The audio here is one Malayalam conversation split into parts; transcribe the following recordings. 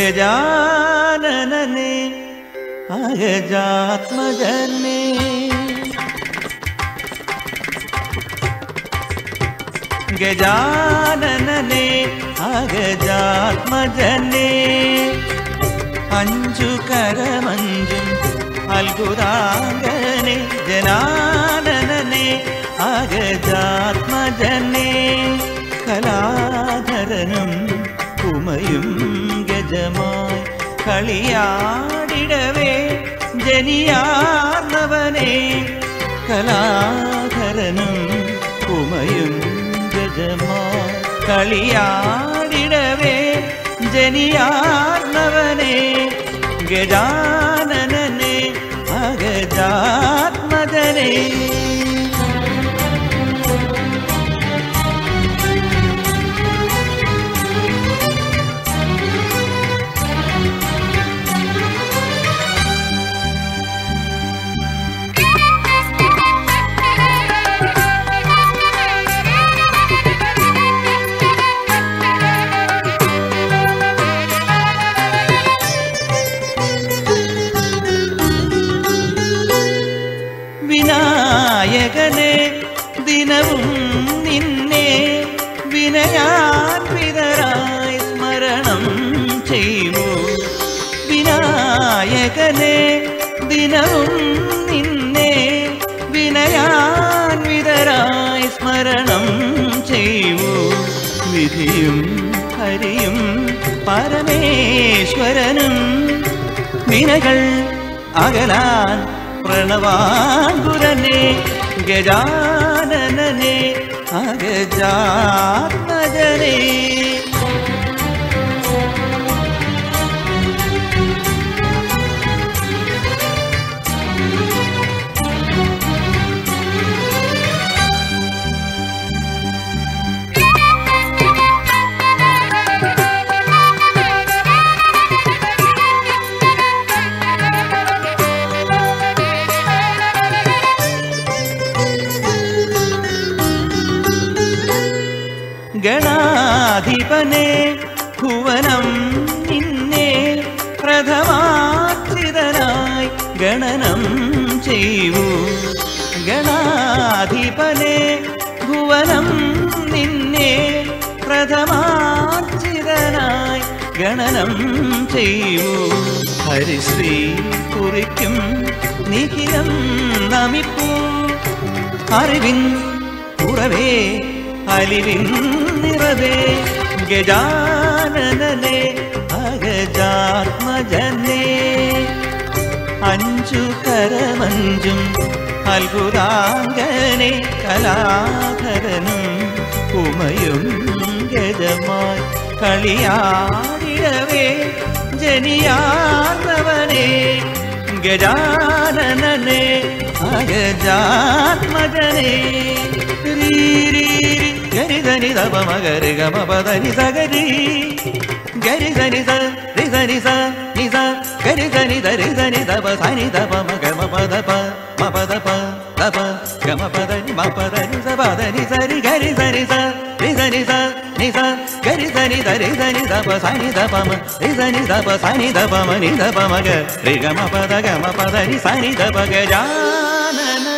ഗജാനനനെ അഗജാത്മജനെ ഗജാനനനെ അഗജാത്മജനെ അഞ്ചു കരമഞ്ചും അത്ഭുതാംഗനെ ജനാനനനെ അഗജാത്മജനെ കലാധരനും ഉമയും ഗജമായി കളിയാടിടവേ ജനിയാർന്നവനെ കലാധരനും ഉമയും ഗജമായി കളിയാടിടവേ ജനിയാർന്നവനെ ഗജാനനനെ അഗജാത്മജനെ വിനായകനെ ദിനവും നിന്നെ വിനയാൻവിതരായി സ്മരണം ചെയ്യൂ വിനായകനെ ദിനവും നിന്നെ വിനയാൻവിതരായി സ്മരണം ചെയ്യൂ വിധിയും ഹരിയും പരമേശ്വരനും വിനകൾ അകലാൻ പ്രണവാങ്കുരനെ ഗജാനനനെ അഗജാത്മജനെ ഗണാധിപനെ ഭുവനം നിന്നെ പ്രഥമാശ്രിതനായി ഗണനം ചെയ്യൂ ഗണാധിപനെ ഭുവനം നിന്നെ പ്രഥമാശ്രിതനായി ഗണനം ചെയ്യൂ ഹരിശ്രീ കുറിക്കും നിഖിലം നമിപ്പൂ അറിവിൻ ഉറവേ അലിവിൻ നിറവേ ഗജാനനനെ അഗജാത്മജനെ അഞ്ചു കരമഞ്ചും അത്ഭുതാംഗനെ കലാധരനും ഉമയും ഗജമായി കളിയാടിടവേ ജനിയാർന്നവനെ ഗജാനനനെ അഗജാത്മജനെ ഗരിധനി തപ മകരി ഗമ പദനി സഗരി ഗരിധനി സ റിധനി സ നിസ ഗരിധനി ധരിധനി തപ സനി തപ മഗമ പദ പ മപദ പ തപ ഗമ പദനി മപദനി സ പദനി സരി ഗരിധനി സ റിധനി സ നിസ ഗരിധനി ധരിധനി തപ സനി തപ മ റിധനി തപ സനി തപ മ നി തപ മഗ രി ഗമ പദ ഗമ പദനി സനി തപ ഗജാനനനെ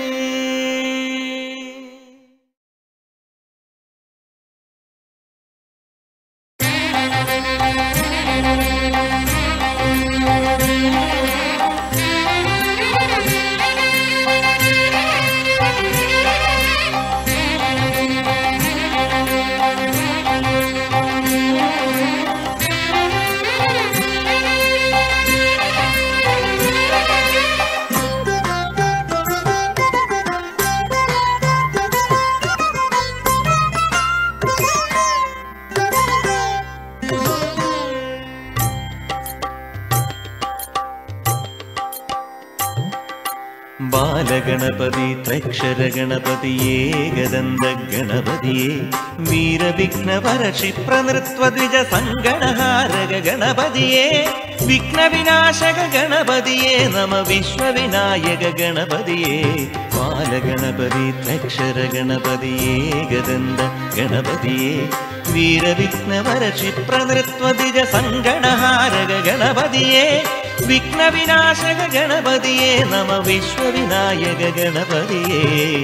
ബാലഗണപതി ത്രക്ഷര ഗണപതിയേ ഗദന്ത ഗണപതിയേ വീരവിഘ്നപര ക്ഷിപ്രനൃത്വദ്വിജ സങ്കടഹാരക ഗണപതിയേ വിഘ്നവിനാശക ഗണപതിയേ നമ വിശ്വവിനായക ഗണപതിയേ ബാലഗണപതി ത്രക്ഷര ഗണപതിയേ ഗദന്ത ഗണപതിയേ വീരവിഘ്നവര ക്ഷിപ്രനൃത്വദിജ സങ്കടഹാരക ഗണപതിയെ വിഘ്നവിനാശക ഗണപതിയെ നമ വിശ്വവിനായക ഗണപതിയെ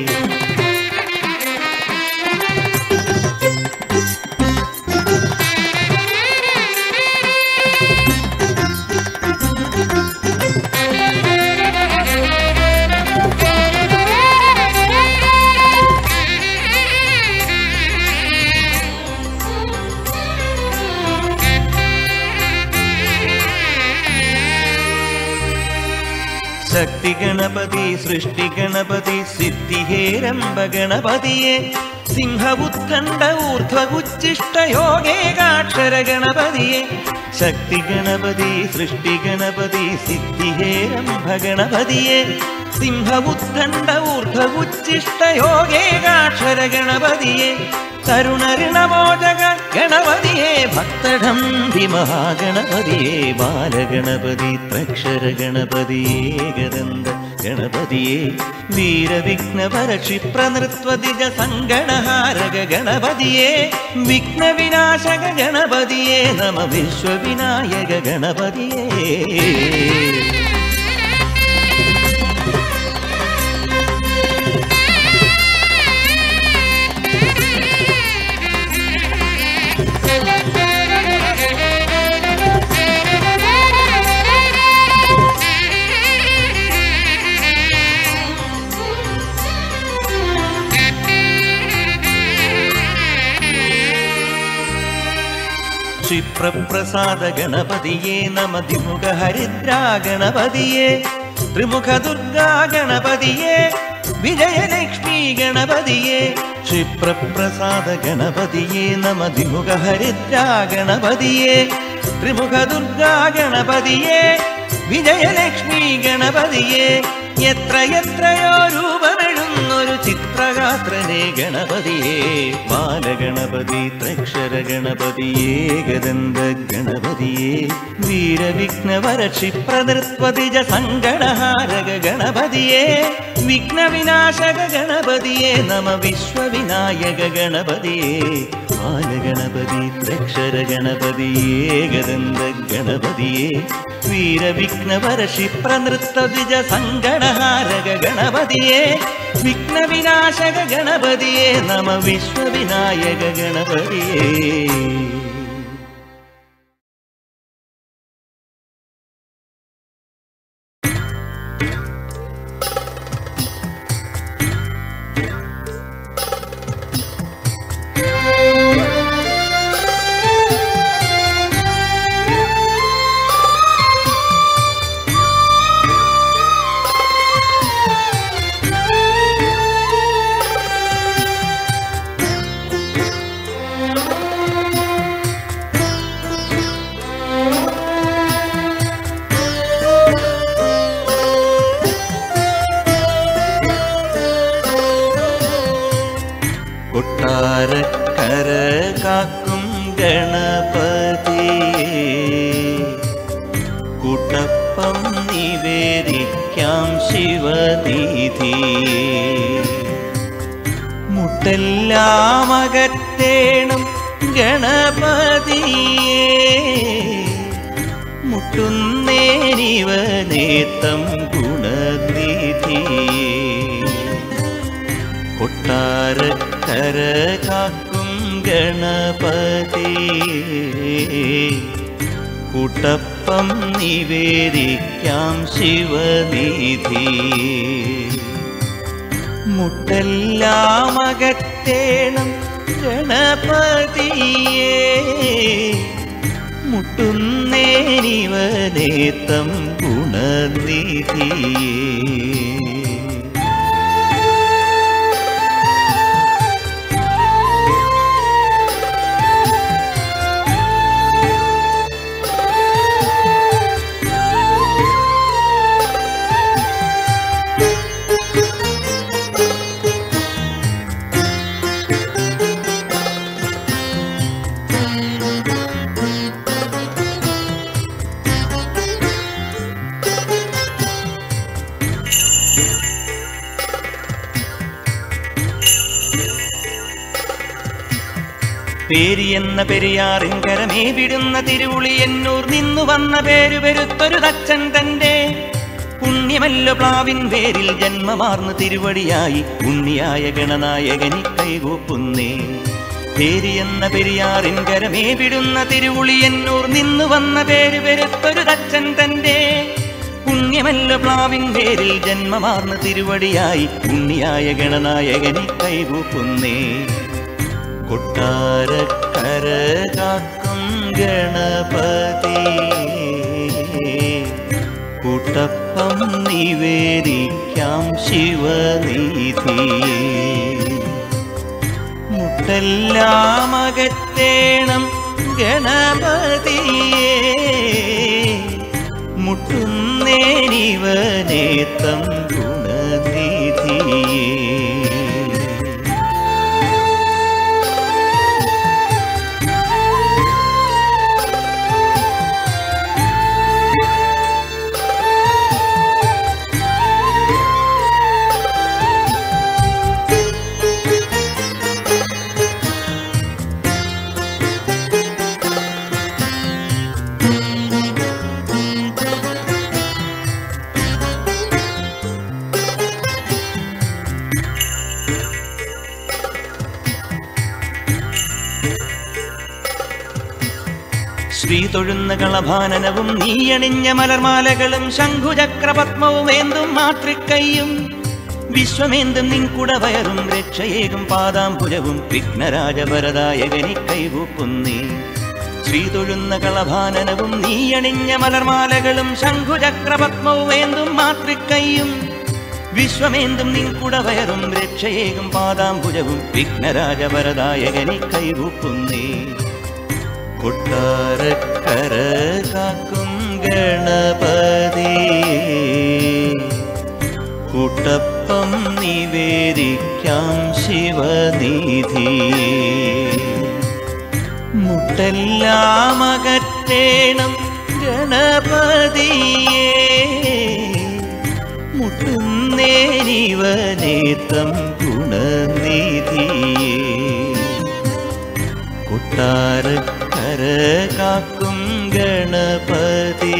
ശക്തി ഗണപതി സൃഷ്ടി ഗണപതി സിദ്ധിഹേരംബ ഗണപതിയെ സിംഹവുത്കണ്ഠ ഊർധ്വഗുച്ഛിഷ്ട യോഗേകാക്ഷര ഗണപതിയെ ശക്തി ഗണപതി സൃഷ്ടി ഗണപതി സിദ്ധിഹേരംബ ഗണപതിയെ സിംഹവുത്കണ്ഠ ഊർധ്വഗുച്ഛിഷ്ട യോഗേകാക്ഷര ഗണപതിയെ കരുണഋണമോചക ഗണപതിയെ ഭക്തഡംഭി മഹാഗണപതിയെ ബാലഗണപതി ത്രക്ഷര ഗണപതിയെ ഏകദന്ത ഗണപതിയെ വീരവിഘ്നവര ക്ഷിപ്രനൃത്വദിജ സങ്കടഹാരക ഗണപതിയെ വിഘ്നവിനാശക ഗണപതിയെ നമ വിശ്വവിനായക ഗണപതിയെ ക്ഷിപ്രപ്രസാദ ഗണപതിയെ നമ ദ്വിമുഖ ഹരിദ്രാ ഗണപതിയെ ത്രിമുഖ ദുർഗാ ഗണപതിയെ വിജയലക്ഷ്മി ഗണപതിയെ ക്ഷിപ്രപ്രസാദ ഗണപതിയെ നമ ദ്വിമുഖ ഹരിദ്രാ ഗണപതിയെ ത്രിമുഖ ദുർഗാ ഗണപതിയെ വിജയലക്ഷ്മി ഗണപതിയെ എത്ര എത്രയോ രൂപമെഴുന്നൊരു ചിത്രഗാത്രനെ ഗണപതിയെ ബാലഗണപതി ത്രക്ഷര ഗണപതിയെ ഏകദന്ത ഗണപതിയെ വീരവിഘ്നവര ക്ഷിപ്രനൃത്വദിജ സങ്കടഹാരക ഗണപതിയെ വിഘ്നവിനാശക ഗണപതിയെ നമ വിശ്വവിനായക ഗണപതിയെ ബാലഗണപതി ത്രക്ഷര ഗണപതിയെ ഏകദന്ത ഗണപതിയെ വീരവിഘ്നവര ക്ഷിപ്രനൃത്വദിജ സങ്കടഹാരക ഗണപതിയെ വിഘ്നവിനാശക ഗണപതിയെ നമ വിശ്വവിനായക ഗണപതിയെ കൊട്ടാരക്കര കാക്കും ഗണപതിയെ കുട്ടപ്പം നിവേദിക്കാം ശിവനിധിയെ മുട്ടെല്ലാം അകറ്റേണം ഗണപതിയെ മുട്ടുന്നേനിവനേത്തം ഗുണനിധിയെ കൊട്ടാരക്കര കാക്കും ഗണപതിയെ കുട്ടപ്പം നിവേദിക്കാം ശിവനിധിയെ മുട്ടെല്ലാം അകറ്റേണം ഗണപതിയെ മുട്ടുന്നേനിവനേത്തം ഗുണനിധിയെ പേരിയെന്ന പെരിയാറിൻ കരമേ വിടുന്ന തിരുവുളിയന്നൂർ നിന്നു വന്ന പേരു പെരുത്തൊരു തച്ചൻ തന്റെ പുണ്യമല്ലോ പ്ലാവിൻ പേരിൽ ജന്മമാർന്ന് തിരുവടിയായി ഉണ്ണിയായ ഗണനായകനി കൈകൂപ്പുന്നേ. പേരിയെന്ന പെരിയാറിൻ കരമേ വിടുന്ന തിരുവുളിയന്നൂർ നിന്നു വന്ന പേരു പെരുത്തൊരു തച്ചൻ തന്റെ പുണ്യമല്ലോ പ്ലാവിൻ പേരിൽ ജന്മമാർന്ന് തിരുവടിയായി ഉണ്ണിയായ ഗണനായകനി കൈകൂപ്പുന്നേ. കൊട്ടാരക്കര കാക്കും ഗണപതി കൂട്ടപ്പം നിവേദിക്കാം ശിവനിധി. മുട്ടെല്ലാം അകറ്റേണം ഗണപതിയെ മുട്ടുന്നേനിവനേത്തം ഗുണനിധിയേ. ശ്രീ തൊഴുന്ന കളഭാനനവും നീയണിഞ്ഞ മലർമാലകളും ശംഖുചക്രപത്മവും ഏന്തും മാതൃക്കൈയും വിശ്വമേന്തും നിൻകുടവയറും രക്ഷയേകും പാദാംബുജവും വിഘ്നരാജഭരദായകനി കൈകൂപ്പുന്നേ. ശ്രീ തൊഴുന്ന കളഭാനനവും നീയണിഞ്ഞ മലർമാലകളും ശംഖുചക്രപത്മവും ഏന്തും മാതൃക്കൈയും വിശ്വമേന്തും നിൻകുടവയറും രക്ഷയേകും പാദാംബുജവും വിഘ്നരാജഭരദായകനി കൈകൂപ്പുന്നേ. കൊട്ടാരക്കര കാക്കും ഗണപതി കൂട്ടപ്പം നിവേദിക്കാം ശിവനിധി. മുട്ടെല്ലാം അകറ്റേണം ഗണപതിയെ മുട്ടുന്നേനിവനേത്തം ഗുണനിധിയേ. കൊട്ടാരക്കര കാക്കും ഗണപതി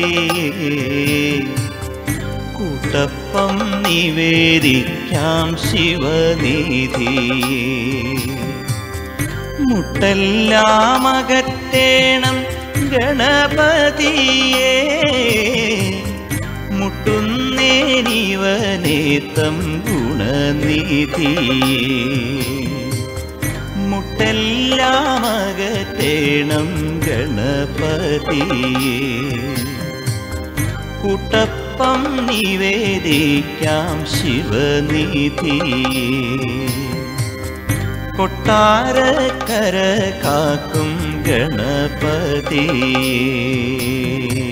കൂട്ടപ്പം നിവേദിക്കാം ശിവനിധി. മുട്ടെല്ലാം അകറ്റേണം ഗണപതിയെ മുട്ടുന്നേനിവനേത്തം ഗുണനിധിയേ. മുട്ടെല്ലാം അകറ്റേണം ഗണപതിയെ കൂട്ടപ്പം നിവേദിക്കാം ശിവനിധിയേ. കൊട്ടാരക്കര കാക്കും ഗണപതിയെ.